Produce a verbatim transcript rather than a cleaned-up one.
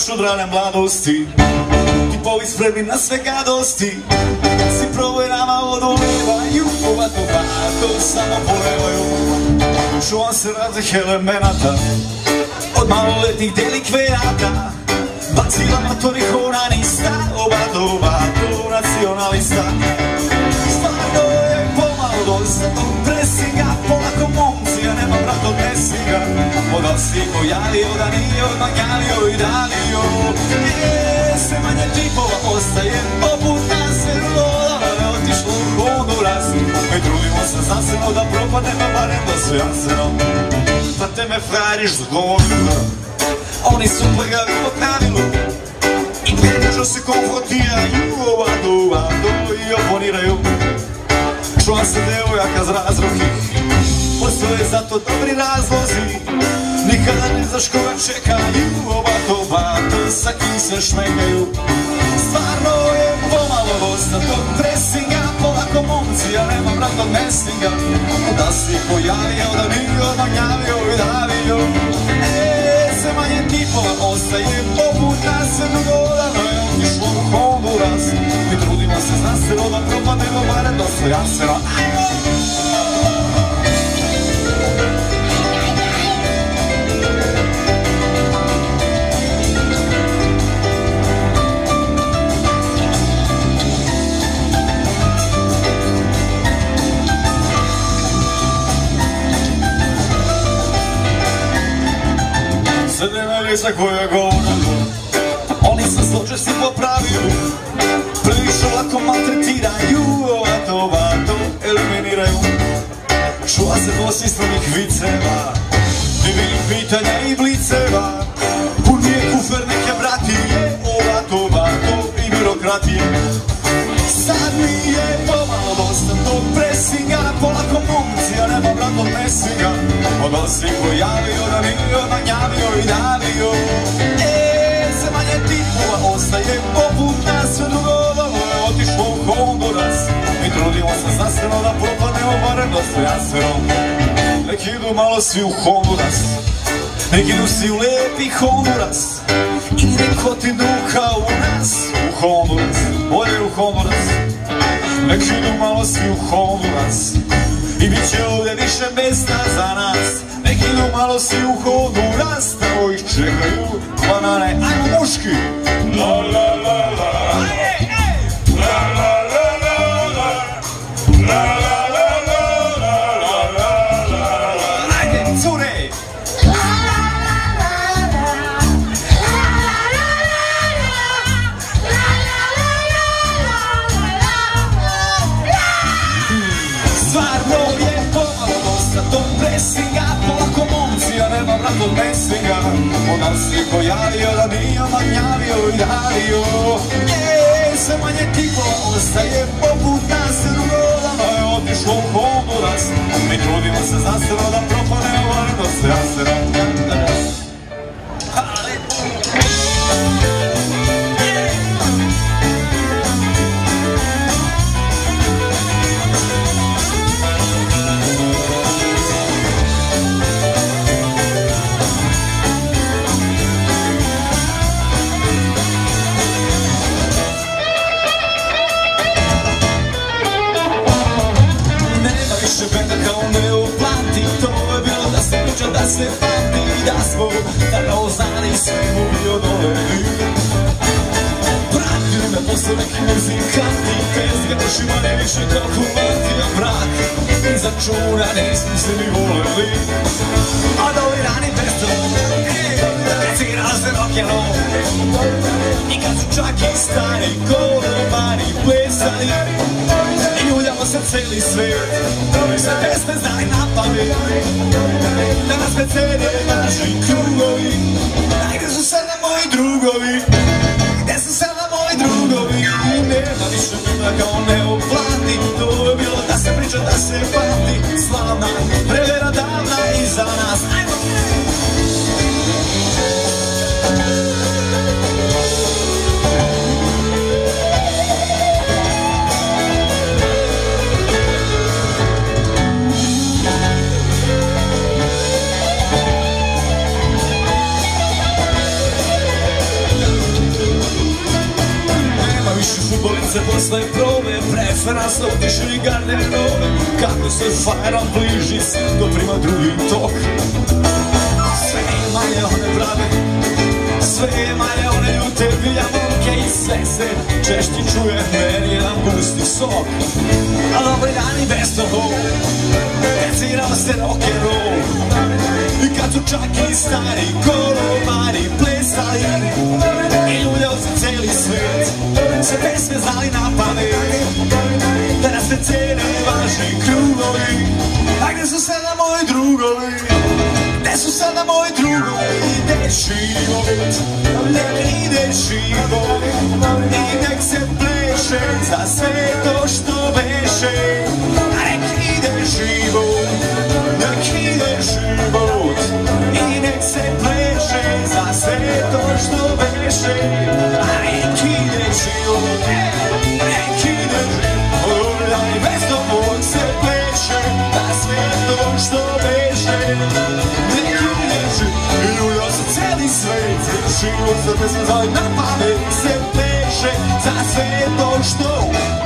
još od rane mladosti. Tipovi spremni na sve gadosti, si proboj nama odolevaju. Ovato vato samo polevaju. Čuvam se raznih elemenata od maloletnih delikvenata. Bacila motorih onanista, ovato vato nacionalista. Stvarno je pomalo dosta tog presinga, polako momci, ja nemam rad od mesinga. Odal si pojavio da nije odmagnjavio i dalio. Je, sve manje tipova ostaje, poput nas je roda, ne otišlo u Honduras. Mi trudimo se zasebno da propadnemo, barem da su jaseno. Prate me frajeriš za Honduras, oni su plagavi po pravilu. I pretežno se konfrontiraju, ovado, ovado i oponiraju. Čuvam se devojaka z razrokih, postoje za to dobri razlozi. Nikada ne znaš koga čekaju, ovato, ovato, sa kim se šmekaju. Stvarno je pomalo dosta tog presinga, polako momci, ja nemam rad od mesinga. Da si pojavio, da nije odmagnjavio i davio. E, sve manje tipova ostaje, poput nas se dogodano je otišlo u Honduras. Mi trudimo se znanstveno da propademo, barem dostojanstveno. Srednjena lica koja govoraju, oni se zločesti po pravilu. Previše lako maltretiraju, ovato, ovato, eliminiraju. Čuva se dvosmislenih viceva, divnih pitanja i bliceva. Pun je kufer neke bratije, ovato, ovato i birokratije. Sad mi je pomalo dosta tog presinga, polako momci, ja nemam rad od mesinga. Odal si pojavio da nije odmagnjavio i davio. E, sve manje tipova ostaje, poput nas sve dogodalo je otišlo u Honduras. Mi trudimo se znanstveno da propadnemo, barem dostojanstveno. Nek idu malo svi u Honduras, nek idu svi u lepi Honduras. I nek otidu kao u nas u Honduras, bolje u Honduras. Nek idu malo svi u Honduras i bit će ovdje više mjesta za nas. Nek idu malo svi u Honduras, tamo ih čekaju banane. Ajmo muški! La la la la, ej, ej! La la la la la, la la la la la la la la. Ajde, cure! Presinga, polako momci, ja nemam rad od mesinga. Odal si pojavio da nije odmagnjavio i davio. Je, sve manje tipova ostaje, poput nas se dogodano je otišlo u Honduras. Mi trudimo se znanstveno da propadnemo, ali dostojanstveno. Da se pamti da smo tako znali svemu i odoleli. Pratili me posle neki muzikanti, tezga ušima ne više kalkulanti. A brak iza čuna nismo se ni voleli. A da ovi rani festival, kad si igrala se rock'n'roll. I kad su čak i stari kolomani plesali. I ljuljamo se celi svijet, sve pesme znali na pamet. Danas me cene naši krugovi. A gde su sada moji drugovi? Gde su sada moji drugovi? Nema više bila kao neoplati. To je bilo da se priča, da se pamti. Slavna prevera davna iza nas. Ajmo! posle probe preferans otišli garderobe. Kako se fajran bliži do prima drugi tok. Sve je manje one brave, sve je manje one ljute biljavonke i sve se češće čuje meni jedan gusti sok. A dobri dani bez toho, decirao se rock'n'roll. I kad su čak i stari kolomari plesali i ljuljao se cijeli svet, sve pesme znali na pamet. Danas se cene vaši krugovi, a gde su sada moji drugovi? Gde su sada moji drugovi? Ide život, nek ide život i nek se pleše za sve to što beše. A nek ide život, nek ide život i nek se pleše za sve to što beše. A nek ide život, nek ide život, i bez tobog se pleše za sve to što beše. Nek ide život, i ljulja se cijeli svet, život za pesme zvali na pamet se pleše za sve to što